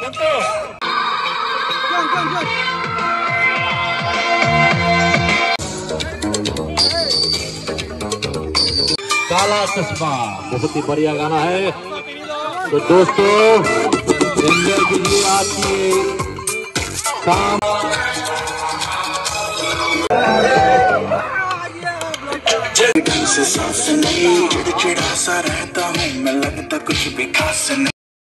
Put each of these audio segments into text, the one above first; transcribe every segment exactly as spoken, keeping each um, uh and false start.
काला चश्मा बहुत ही बढ़िया गाना है। तो दोस्तों एंजॉय कीजिए आपकी शाम। से सांस नहीं चिड़चिड़ा सा रहता हूँ मैं, लगता कुछ भी खास नहीं।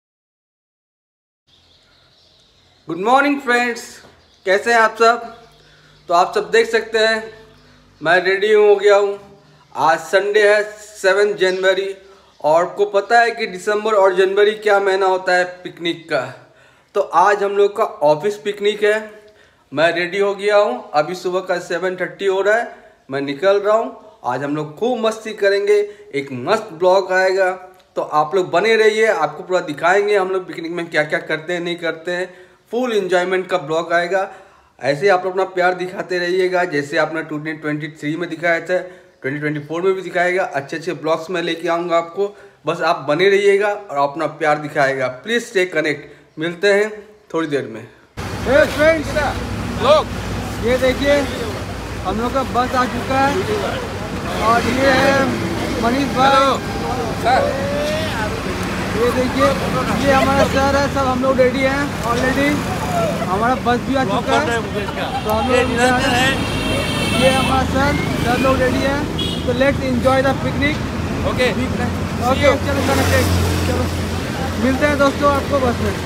गुड मॉर्निंग फ्रेंड्स, कैसे हैं आप सब। तो आप सब देख सकते हैं मैं रेडी हो गया हूँ। आज संडे है सेवन जनवरी और आपको पता है कि दिसंबर और जनवरी क्या महीना होता है पिकनिक का। तो आज हम लोग का ऑफिस पिकनिक है। मैं रेडी हो गया हूँ, अभी सुबह का सेवन थर्टी हो रहा है, मैं निकल रहा हूँ। आज हम लोग खूब मस्ती करेंगे, एक मस्त ब्लॉग आएगा, तो आप लोग बने रहिए। आपको पूरा दिखाएंगे हम लोग पिकनिक में क्या क्या करते हैं नहीं करते हैं। फुल एंजॉयमेंट का ब्लॉग आएगा। ऐसे आप लोग अपना प्यार दिखाते रहिएगा, जैसे आपने ट्वेंटी ट्वेंटी थ्री में दिखाया था, ट्वेंटी ट्वेंटी फोर में भी दिखाएगा। अच्छे अच्छे ब्लॉग्स में लेके आऊँगा आपको, बस आप बने रहिएगा और अपना प्यार दिखाएगा। Please stay connect. मिलते हैं थोड़ी देर में। फ्रेंड्स लोग ये देखिए हम लोग का बस आ चुका है और ये है मनीष भाई। ये देखिए ये हमारा सर है, सब हम लोग रेडी हैं ऑलरेडी। हमारा बस भी आ चुका है तो हम लोग ये हमारा सर सब लोग रेडी हैं। तो let's enjoy the picnic. Okay okay चलो कनेक्टेड, चलो मिलते हैं दोस्तों आपको बस में।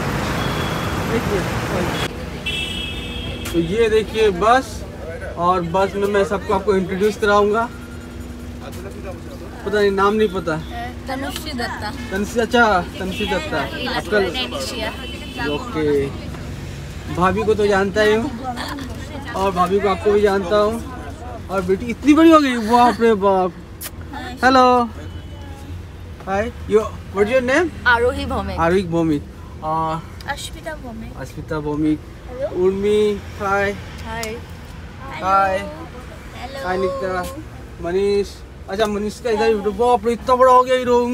तो ये देखिए बस, और बस में मैं सबको आपको इंट्रोड्यूस कराऊंगा। पता नहीं, नाम नहीं पता। तनुश्री दत्ता। तनुश्री, अच्छा तनुश्री दत्ता आपका। ओके, भाभी को तो जानता ही हूँ और भाभी को आपको भी जानता हूँ। और बेटी इतनी बड़ी हो गई, बाप रे बाप। Hello hi, yo what is your name? Arohi Bhowmik. Arohi Bhowmik. Ashvita Bhowmik. Ashvita Bhowmik. Urmi hi. Hi hi hi Nikita. Manish, अच्छा मनीष का इधर हीरो, बाप रे इतना बड़ा हो गया हीरो।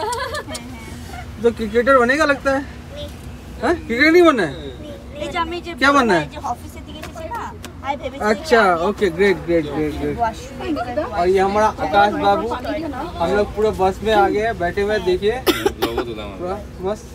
तो क्रिकेटर बनेगा लगता है। हैं क्रिकेटर नहीं बनना है, क्या बनना है? अच्छा okay, great great great great. और ये हमारा आकाश बाबू, हम लोग पूरा बस में आ गए, बैठे हुए देखिए पूरा मस्त।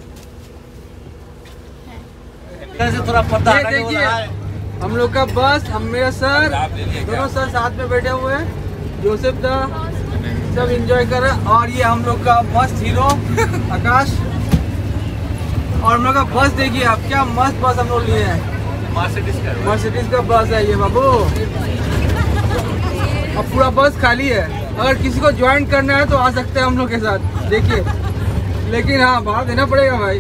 थोड़ा पर्दा देखिए हम लोग का बस, हम मेरा सर, दोनों सर साथ में बैठे हुए हैं। जोसेफ दा सब एंजॉय कर रहे हैं। और ये हम लोग का मस्त हीरो आकाश। और हम लोग का बस देखिए आप, क्या मस्त बस हम लोग लिए हैं। मर्सिडीज का बस है ये बाबू। अब पूरा बस खाली है, अगर किसी को ज्वाइन करना है तो आ सकते हैं हम लोग के साथ। देखिए, लेकिन हाँ भाड़ा देना पड़ेगा भाई।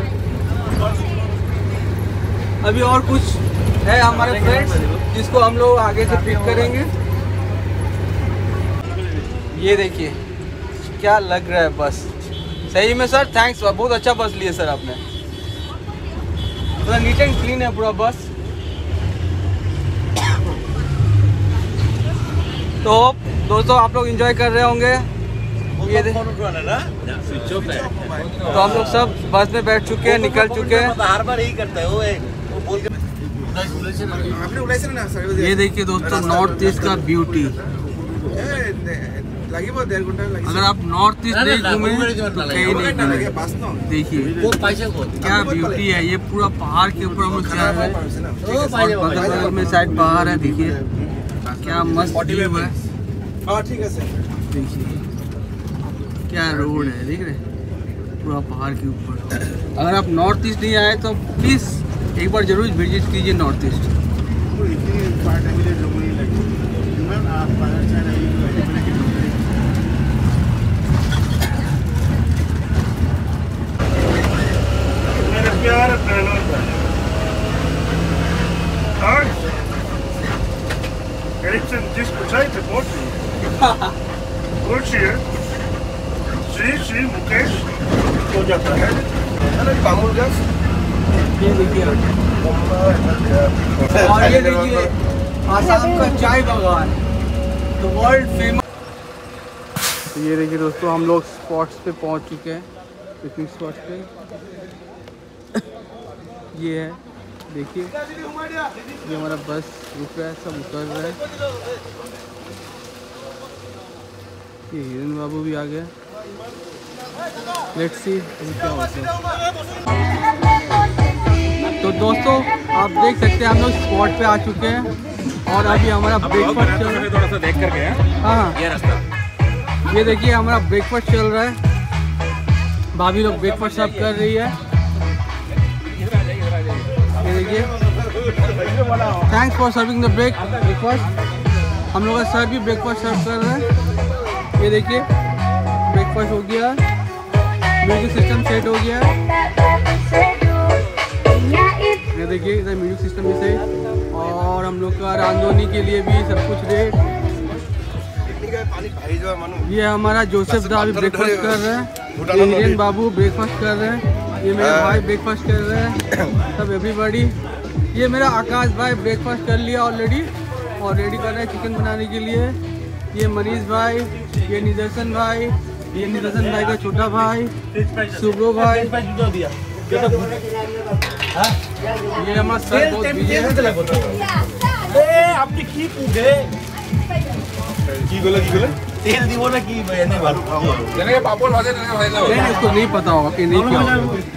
अभी और कुछ है हमारे फ्रेंड्स जिसको हम लोग आगे से पिक करेंगे। ये देखिए क्या लग रहा है बस, सही में सर थैंक्स, बहुत अच्छा बस लिए सर आपने। पूरा नीट एंड क्लीन है पूरा बस। तो दोस्तों आप लोग एंजॉय कर रहे होंगे। ये तो हम लोग सब बस में बैठ चुके हैं, निकल चुके हैं। हर बार यही करता है वो बोल के। ये देखिए दोस्तों नॉर्थ ईस्ट का ब्यूटी। अगर आप नॉर्थ ईस्ट नहीं घूमे तो कहीं नहीं घूमे। देखिए क्या ब्यूटी है, ये पूरा पहाड़ के ऊपर हम लोग चल रहे हैं और बगल बगल में साइड पहाड़ है। देखिए क्या मस्त व्यू है। देखिए क्या रोड है, देख रहे पूरा पहाड़ के ऊपर। अगर आप नॉर्थ ईस्ट नहीं आए तो प्लीज़ एक बार जरूर विजिट कीजिए नॉर्थ ईस्ट। प्यार जिस ऊंचाई पे पहुंची है श्री श्री मुकेश हो जाता है। ये देखिए और ये देखिए आसाम का चाय बागान, द वर्ल्ड फेमस। ये देखिए दोस्तों हम लोग स्पॉट्स पे पहुंच चुके हैं, पिकनिक स्पॉट्स पे। ये है, देखिए ये हमारा बस रुक रहा है, सब उतर रहा है। ये हिरन बाबू भी आ गया। लेट्स सी क्या होता है। तो दोस्तों आप देख सकते हैं हम लोग स्पॉट पे आ चुके हैं और अभी हमारा ब्रेकफास्ट चल रहा है। थोड़ा सा देख करके हाँ ये रास्ता, ये देखिए हमारा ब्रेकफास्ट चल रहा है। भाभी लोग ब्रेकफास्ट सर्व कर रही है। ये देखिए, thanks for serving the break breakfast. हम लोग का सर भी ब्रेकफास्ट सर्व कर रहे हैं। ये देखिए ब्रेकफास्ट हो गया, म्यूजिक सिस्टम सेट हो गया। ये देखिए इधर म्यूजिक सिस्टम भी सेट, और हम लोग का रांधोनी के लिए भी सब कुछ रेट। ये हमारा जोसेफ दा अभी ब्रेकफास्ट कर रहे हैं। ये हिरेन बाबू ब्रेकफास्ट कर रहे हैं। ये मेरे भाई ब्रेकफास्ट कर रहे हैं, सब एवरीबॉडी। ये मेरा आकाश भाई ब्रेकफास्ट कर लिया ऑलरेडी और रेडी कर रहे हैं चिकन बनाने के लिए। ये मनीष भाई, ये निदर्शन भाई, ये निदर्शन भाई का छोटा भाई सुब्रो भाई। ये हमारा सर बहुत बिजी है। আপনি কি পুগে কি বলে কি বলে তেল দিব না কি এনে ভালো যেনে পাপড় ভাজে তেনে ভাজে দাও। नहीं इसको नहीं पता होगा कि नहीं क्या होगा।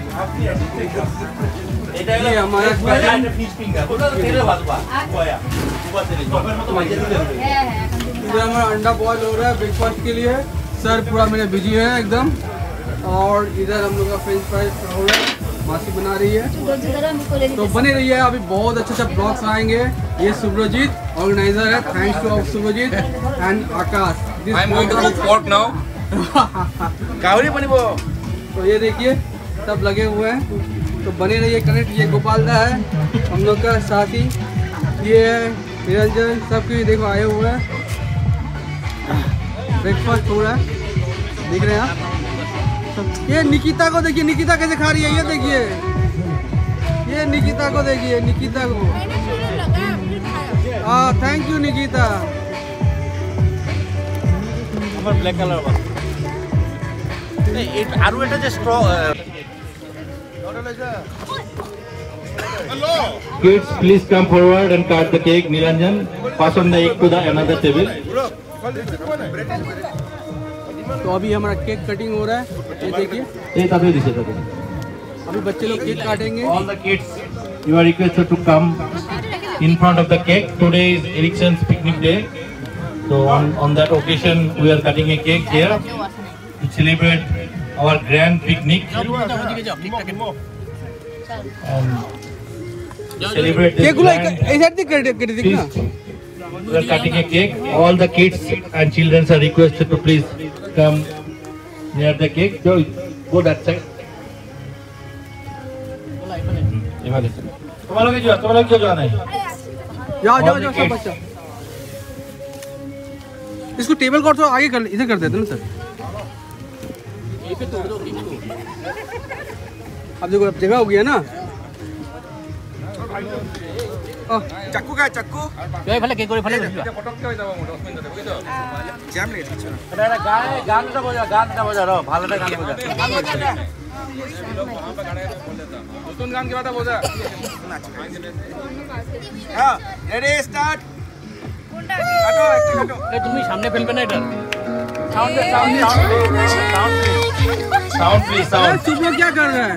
ये हमारा ফিশ ফিঙ্গার ওটা তেলে ভাজবা কোয়া ऊपर से टॉपर में तो भाजी दे दे। इधर हमारा अंडा बॉयल हो रहा है ब्रेकफास्ट के लिए। सर पूरा मेरे बिजी है एकदम। और इधर हम लोग का फ्रेंच फ्राइज हो रहा है, मासी बना रही है। तो बने रहिए, अभी बहुत अच्छे अच्छे ब्लॉग्स आएंगे। ये सुब्रजीत ऑर्गेनाइजर है। Thanks to Subrajit and Akash. I am going to cook pork now कावरी बनिबो। तो ये देखिए सब लगे हुए हैं, तो बने रहिए कनेक्ट। ये गोपाल दा है हम लोग का साथी, ये है निरंजन, सब कुछ देखो आए हुए हैं। ब्रेकफास्ट हो रहा है, देख रहे हैं आप। ये निकिता को देखिए, निकिता कैसे खा रही है। ये देखिए, ये निकिता को देखिए, निकिता को। हाँ थैंक यू निकिता। আমার ব্ল্যাক কালার বাস এই আরো এটা যে স্ট্র Kids, please come forward and cut the cake. Niranjan, pass on the egg to the another table. तो अभी हमारा केक कटिंग हो रहा है, ये देखिए। ये तभी दिसे तभी। अभी बच्चे लोग केक काटेंगे। All the kids, you are requested to come in front of the cake. Today is Ericsson's picnic day. So on, on that occasion, we are cutting a cake here to celebrate our grand picnic and celebrate this cake गुला grand ऐसा नहीं कर कर दिखना। feast. We are cutting a cake. All the kids and children are requested to please come near the cake. So go that side. तुम्हारा क्या तुम्हारा क्या जाना है? जाओ जाओ जाओ सब बच्चा। इसको टेबल को थोड़ा आगे कर, इधर कर देते ना सर। ये पे तोड़ दो केक को। अब देखो अब जगह हो गया ना। চাকু কা চাকু এই ফলে কেক করে ফলে পটককে হই যাব মোটা দশ মিনিট বুঝছো জ্যাম লেগে দিচ্ছ এটা এটা গানে গানটা বাজা গানটা বাজা রো ভালোটা গান বাজা लोग वहां पे गाने बोल देता नতুন গান কি বাতা বাজা হ্যাঁ রেডি স্টার্ট কোনটা কাটো একটা কাটো এই তুমি সামনে ফেলবে না এটা sound sound sound sound please sound तुम लोग क्या कर रहे हैं?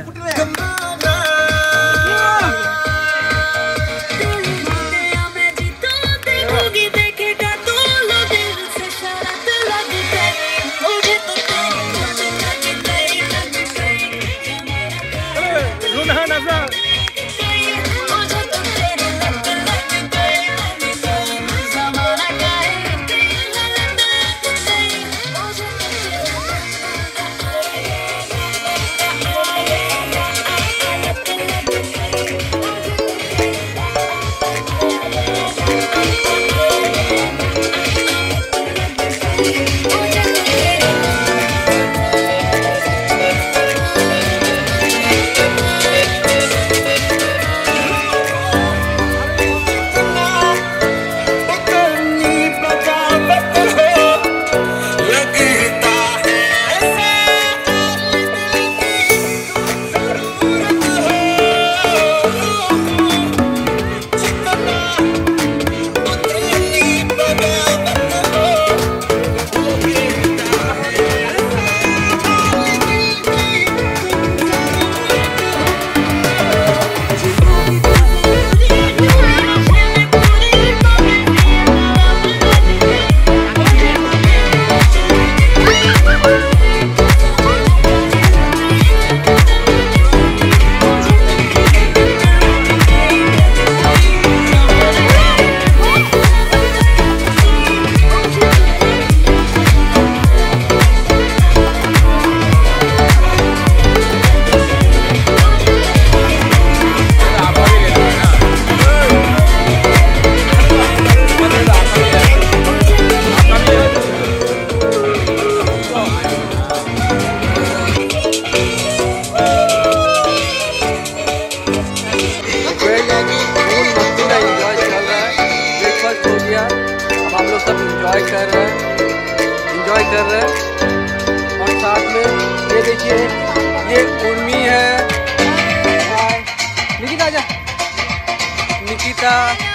अश्विता,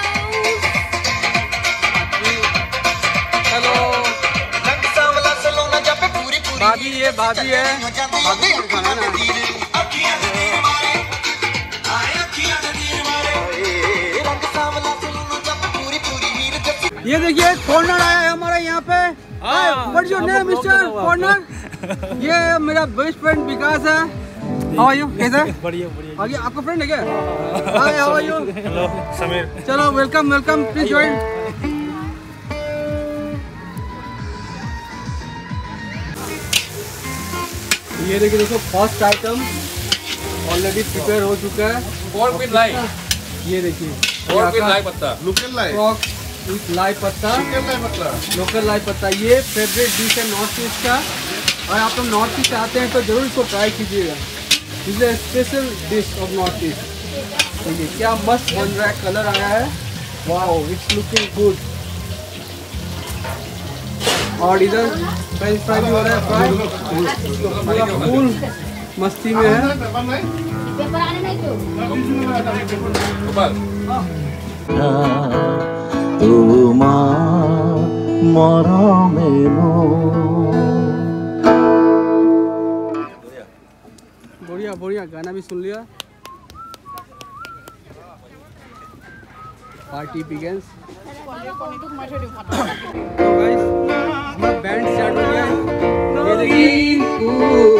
हेलो भाभी, ये भाभी है, भाभी को दिखाना ना। ये देखिए कॉर्नर आया है हमारा यहाँ पे। What's your name mister corner? ये मेरा बेस्ट फ्रेंड विकास है। How are you? कैसा? बढ़िया बढ़िया। आगे आपका फ्रेंड है क्या? Hi, how are you? Hello Sameer. चलो वेलकम वेलकम, प्लीज ज्वाइन। ये देखिए दोस्तों, फर्स्ट आइटम ऑलरेडी प्रिपेयर हो चुका है। Pork with lai. ये देखिए पोर्क विद लाई पत्ता। Local lai. Pork with lai पत्ता। लोकल लाई मतलब लोकल लाई पत्ता। ये फेवरेट डिश है नॉर्थ ईस्ट का, और आप लोग नॉर्थ ईस्ट आते हैं तो जरूर इसको ट्राई कीजिएगा। This is special dish of north east. देखिए क्या मस्त बन रहा है, कलर आया है, वाओ इट्स लुकिंग गुड। और इधर फ्रेंच फ्राई भी हो रहा है, फ्राई पूरा फुल मस्ती में है। बढ़िया बढ़िया, गाना भी सुन लिया। Party begins. तो गाइस हमारा बैंड स्टार्ट हो गया है। ये देखिए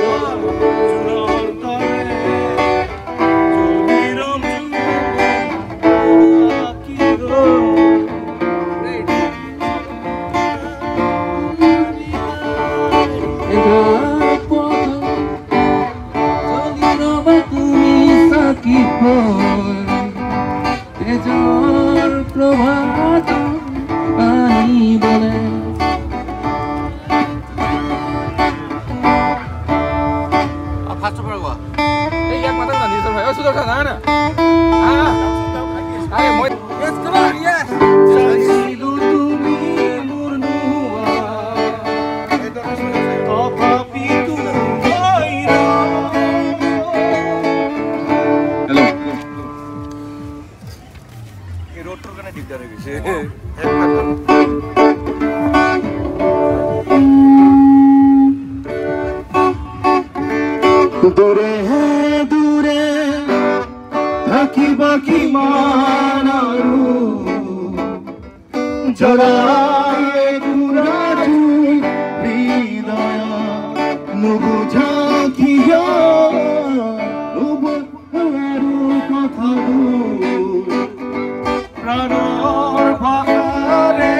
दूरे है दूरे थाकी बाकी मानारू जड़ाए कुराजू हृदया नुबु झाकिया नुबु हारू कथारू प्राणर भाषारे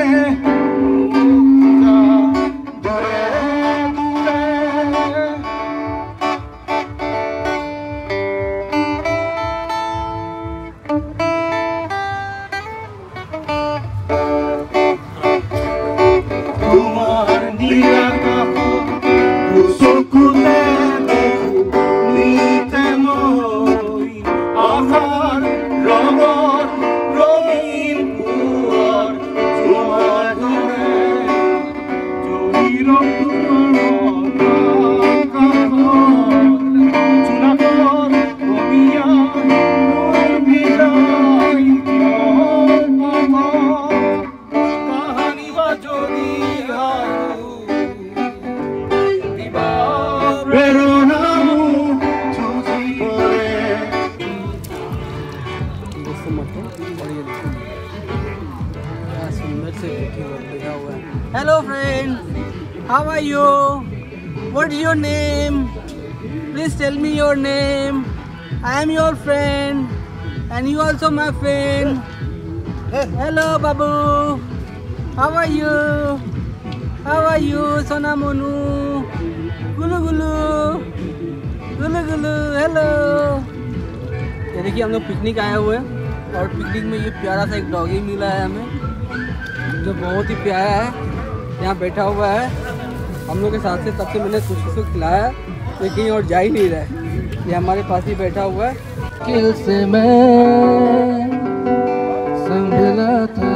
Hello friend, how are you? What's your name? Please tell me your name. I am your friend and you also my friend. Hello Babu, how are you? How are you Sona Monu? Gulu gulu, gulu gulu, hello. ये देखिए हम लोग picnic आए हुए हैं और picnic में ये प्यारा सा एक डॉगी मिला है हमें, जो बहुत ही प्यारा है। यहाँ बैठा हुआ है हम लोग के साथ से, तब से मैंने कुछ उसको खिलाया लेकिन कहीं और जा ही नहीं रहा है। ये हमारे पास ही बैठा हुआ है। किल से मैं संभला था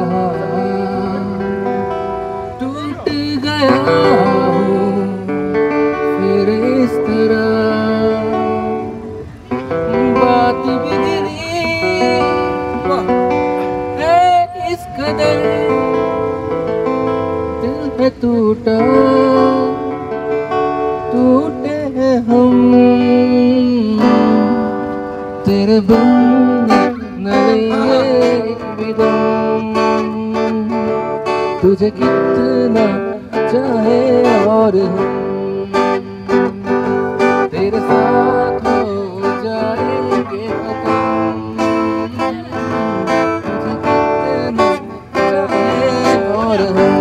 टूट गया फिर इस तरह बात बिगड़ी। तेरे बिन न लेंगे एक भी दम, तुझे कितना चाहे और हम तेरे साथ हो जाएंगे खत्म, तुझे कितना चाहे और हम।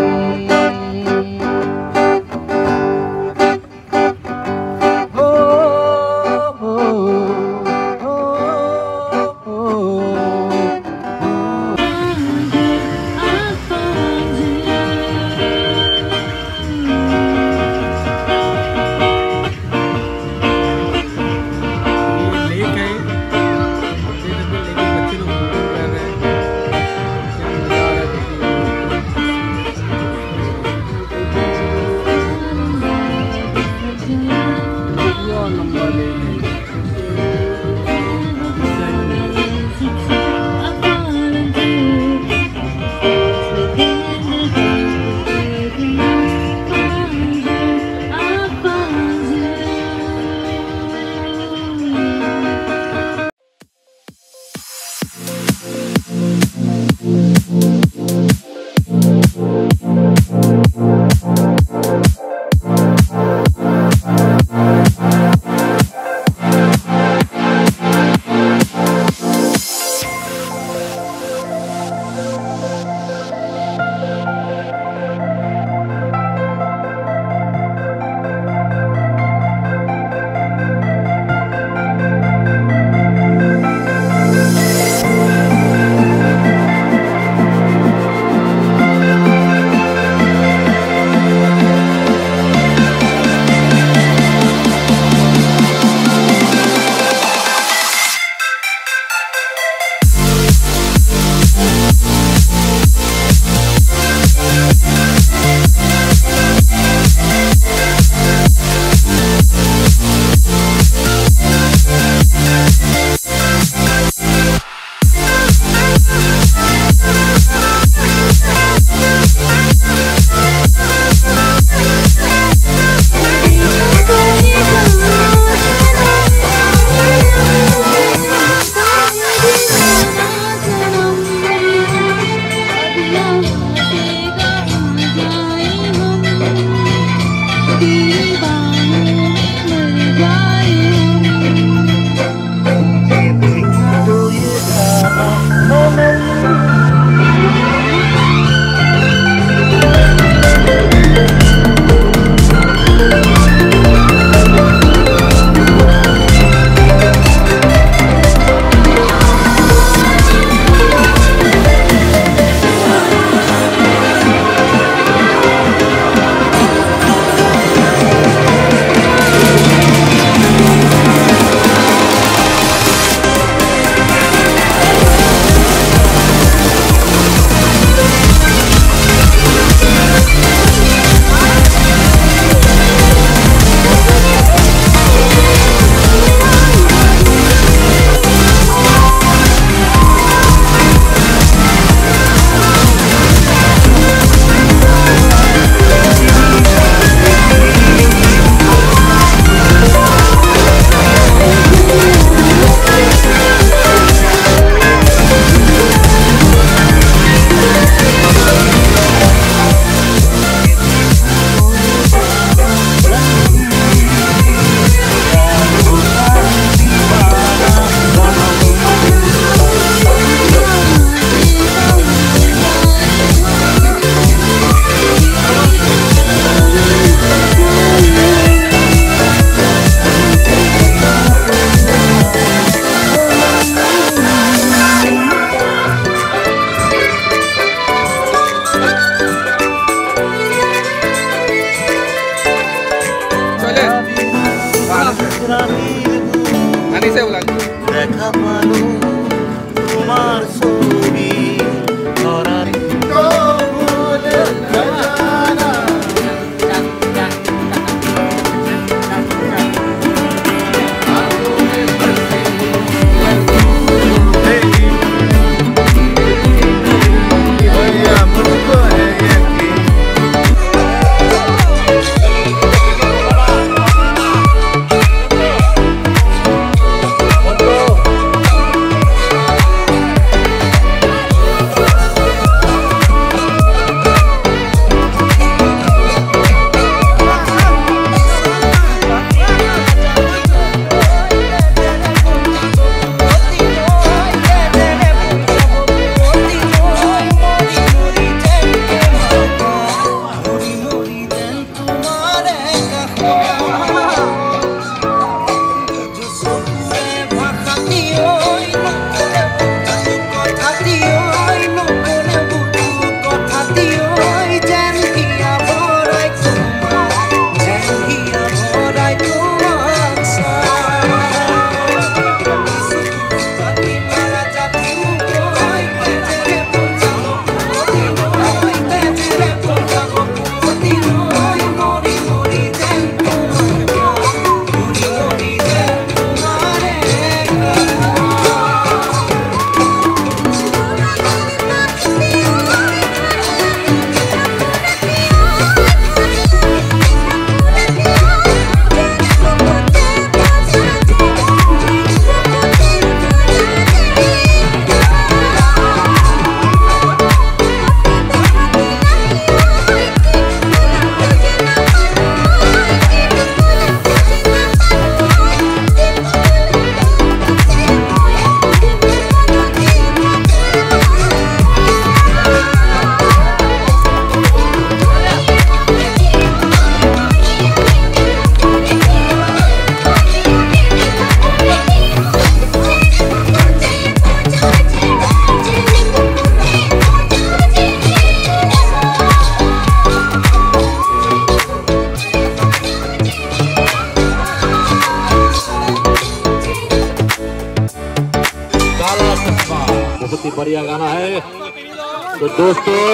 बहुत ही बढ़िया गाना है। तो दोस्तों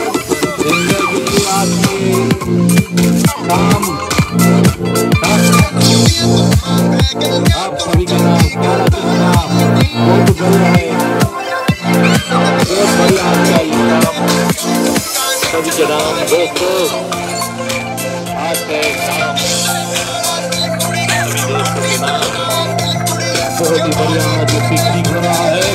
आज की शाम आप सभी का नाम ग्यारह कृष्णा बहुत बढ़िया है, बहुत बढ़िया आपका शाम सभी के नाम। दोस्तों आज है शाम बहुत ही बढ़िया जो पिकनिक हो रहा है।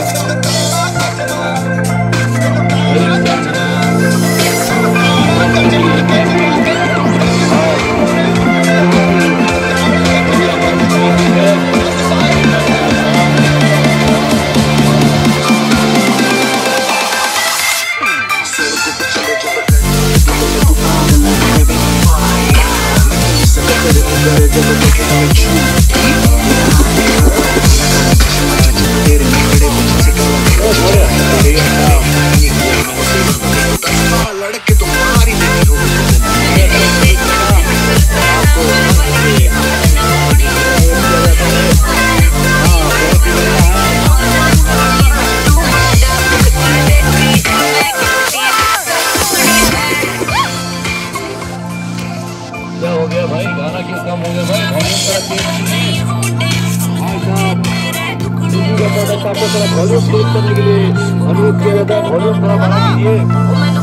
लड़के तुम्हारी क्या हो गया भाई, गाना क्यों कम हो गया भाई? भाई साहब आपको थोड़ा वॉल्यूम तेज करने के लिए अनुरोध किया जाता है, वॉल्यूम थोड़ा बढ़ा दीजिए।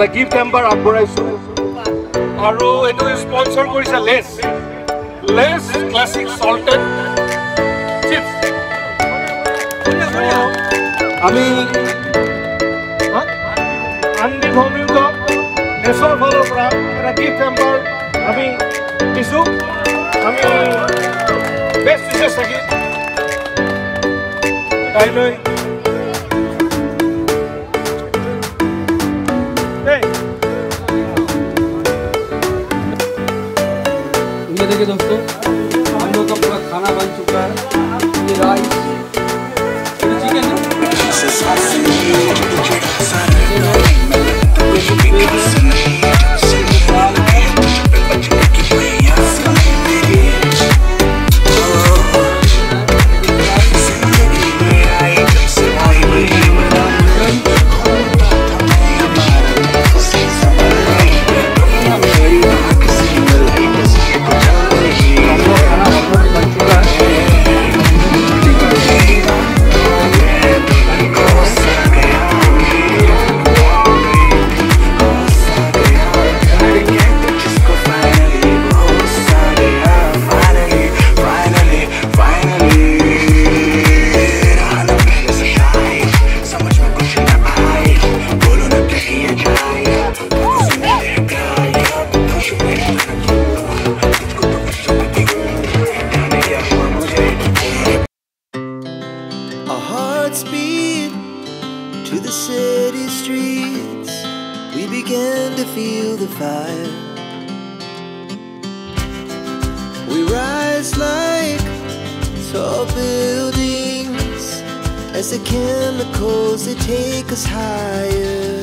এটা গিফ্ট এম্বাৰ আগবঢ়াইছোঁ আৰু এইটো স্পন্সৰ কৰিছে Lay's Lay's classic salted chips আমি আন্দি ভৌমিক নেচৰ ফালৰ পৰা এটা গিফ্ট এম্বাৰ আমি দিছোঁ আমি বেষ্ট উইচেছ থাকি কাইলৈ ये देखिए दोस्तों हम लोग का पूरा खाना बन चुका है ये rice chicken To the city streets, we began to feel the fire. We rise like tall buildings as the chemicals they take us higher.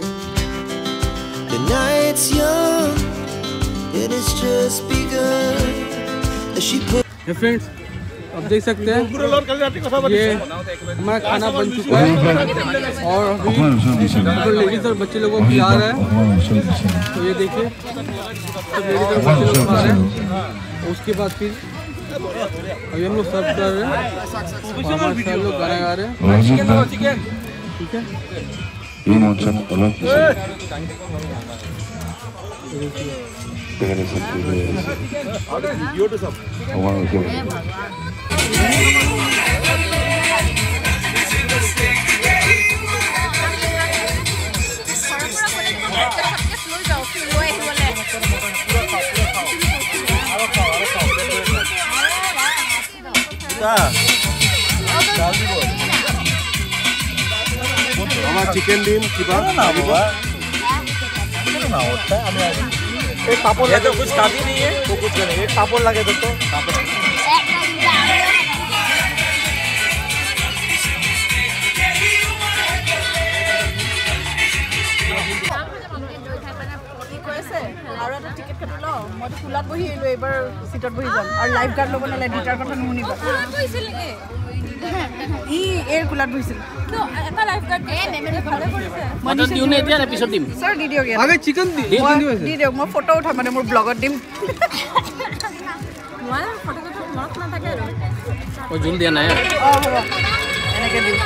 The night's young and it's just begun as she put. Hey friends, अब देख सकते हैं ये हमारा खाना बन चुका है और अभी लेडीज और बच्चे लोगों को खिला रहे हैं। तो ये देखिए सब लेडीज और बच्चे लोग खा रहे हैं। उसके बाद फिर अभी हम लोग सर्व कर रहे हैं और हमारे सारे लोग गाना गा रहे हैं। ठीक है চিকেন দিম কিবা एक पापड़ लगे तो कुछ खाती नहीं है तो कुछ करेंगे एक पापड़ लगे तो तो और এটা টিকেট কাটি ল মই ফুলাত বহি এলো এবাৰ সিটত বহি যাম আৰু লাইভ গাৰ্ড লব নালাগে ডিটাৰ কথা নুনিবা বহিছিল নেকি ই এৰ কুলাত বহিছিল তো এটা লাইভ গাৰ্ড এ মেমে ভালে কৰিছে মই দিউ নে এতিয়া এপিসোড দিম স্যার দি দিও আগে চিকেন দি দি দিও মই ফটো উঠা মানে মোৰ ব্লগত দিম মই ফটো কথা মনত না থাকে আৰু ও জুল দিয়া নাই অ হ'ব এনেকে দিও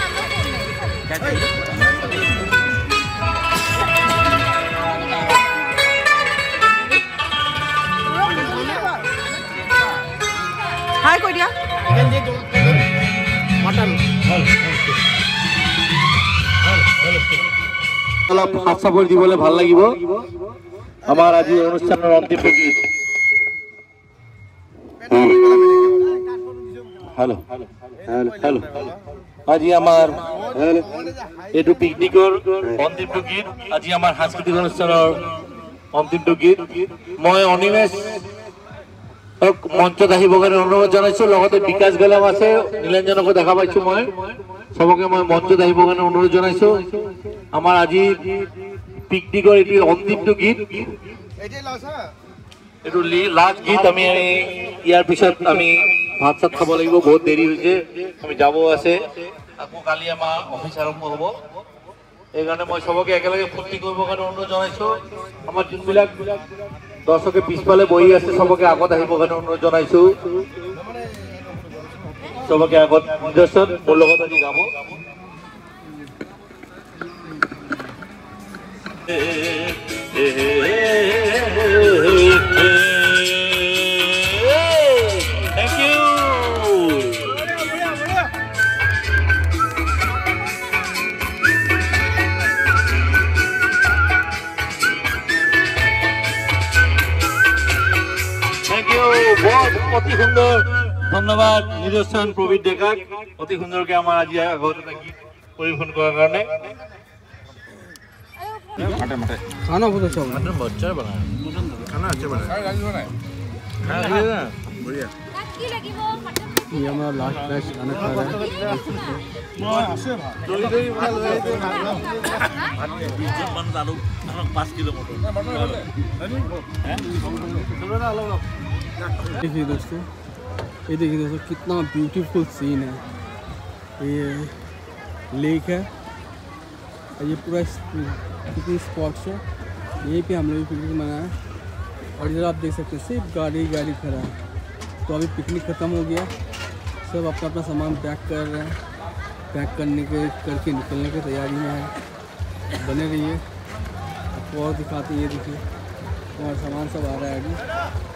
हाय कोई दिया मटन অলপ হাত সাপোর্ট দিবলে ভাল লাগিব আমার আজি অনুষ্ঠানের অন্তিম গীত হ্যালো হ্যালো হ্যালো আজি আমার এটু পিকনিকৰ অন্তিম গীত আজি আমার সাংস্কৃতিক অনুষ্ঠানের অন্তিম গীত মই অনিমেষ মঞ্চত আহিবৰ কাৰণে অনুৰোধ জনাইছো লগতে বিকাশ গেলাম আছে নীলাঞ্জনকো দেখা পাইছো মই সবকে মই মঞ্চত আহিবৰ কাৰণে অনুৰোধ জনাইছো আমাৰ আজি পিকনিকৰ এটি অন্তিম গীত এটো লাষ্ট গীত আমি ইয়াৰ পিছত আমি ভাত চাত খাব লাগিব বহুত দেৰি হৈছে আমি যাব আছে আকৌ কালি আমাৰ অফিস আৰম্ভ হ'ব এই কাৰণে মই সবকে একেলগে ফূৰ্তি কৰিবৰ কাৰণে অনুৰোধ জনাইছো আমাৰ যোনবিলাক দৰ্শকে পিছফালে বহি আছে সবকে আগত আহিবৰ কাৰণে অনুৰোধ জনাইছো সবকে আগত নিদৰ্শন মোৰ লগত আজি গাব Thank you. Thank you. बहुत অতি সুন্দর ধন্যবাদ নিদর্শন প্রবীর ডেকাক অতি সুন্দরকে আমার আজি আগত গীত পরিবেশন করার কারণে मटे मटे खाना बहुत अच्छा बना मटन बहुत अच्छा बना खाना अच्छा बना है गाड़ी बना है है बढ़िया ये हमारा लास्ट बैच खाना खा रहा है দই দই ভালো হয়েছে বিশ জন মানুষ আরো আরো পাঁচ কিলো মটন देखिए दोस्तों, ये देखिए दोस्तों कितना ब्यूटीफुल सीन है। ये लेक है और ये पूरा पिकनिक स्पॉट है। यहीं पे हम लोग पिकनिक मनाया और इधर आप देख सकते हैं सिर्फ गाड़ी गाड़ी खड़ा है। तो अभी पिकनिक ख़त्म हो गया, सब अपना अपना सामान पैक कर रहे हैं। पैक करने के करके निकलने की तैयारी में है। बने रहिए, आपको और दिखाते हैं। ये देखिए हमारा सामान सब आ रहा है अभी।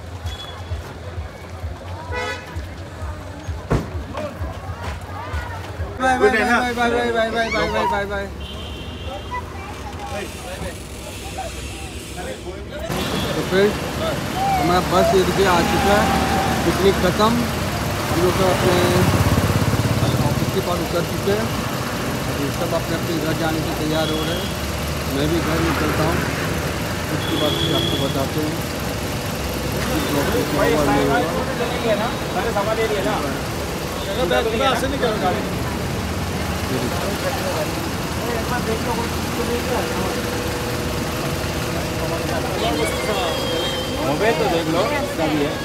Bye bye bye bye bye bye bye bye bye bye bye. तो फ्रेंड्स हमारा बस ये देखिए आ चुका है। पिकनिक ख़त्म, हम लोग अपने ऑफिस के पास उतर चुके हैं। ये सब अपने अपने घर जाने के तैयार हो रहे हैं। मैं भी घर निकलता हूँ, उसके बाद फिर आपको बताते हैं। मोबाइल तो देख लो सभी है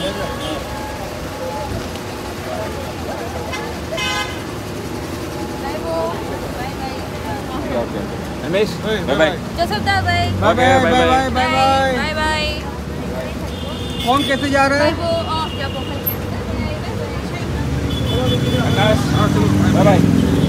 Ramesh bye bye Joseph da bye bye bye bye bye bye bye bye. कौन कैसे जा रहा है? वो ऑफ या बाय बाय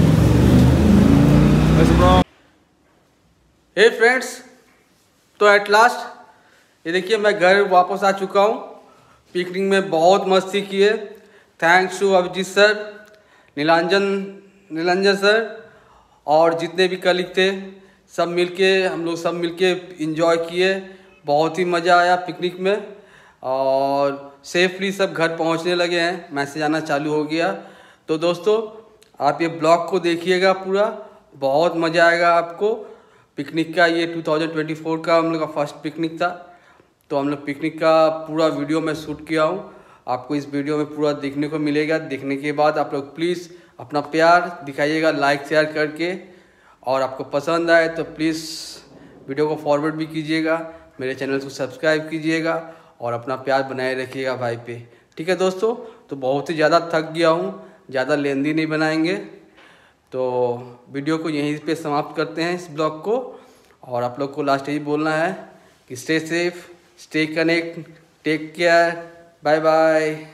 हे फ्रेंड्स, तो एट लास्ट ये देखिए मैं घर वापस आ चुका हूँ। पिकनिक में बहुत मस्ती की है। Thanks to Abhijit sir, Nilanjan Nilanjan sir और जितने भी कलीग थे, सब मिलके हम लोग सब मिलके एंजॉय किए। बहुत ही मज़ा आया पिकनिक में और सेफली सब घर पहुँचने लगे हैं। मैसेज आना चालू हो गया। तो दोस्तों आप ये ब्लॉग को देखिएगा पूरा, बहुत मज़ा आएगा आपको। पिकनिक का ये दो हज़ार चौबीस का हम लोग का फर्स्ट पिकनिक था। तो हम लोग पिकनिक का पूरा वीडियो मैं शूट किया हूँ, आपको इस वीडियो में पूरा देखने को मिलेगा। देखने के बाद आप लोग प्लीज़ अपना प्यार दिखाइएगा लाइक शेयर करके, और आपको पसंद आए तो प्लीज़ वीडियो को फॉरवर्ड भी कीजिएगा, मेरे चैनल को सब्सक्राइब कीजिएगा और अपना प्यार बनाए रखिएगा भाई पे। ठीक है दोस्तों, तो बहुत ही ज़्यादा थक गया हूँ, ज़्यादा लेंदी नहीं बनाएंगे। तो वीडियो को यहीं पे समाप्त करते हैं इस ब्लॉग को। और आप लोग को लास्ट यही बोलना है कि stay safe, stay connect, take care, bye bye.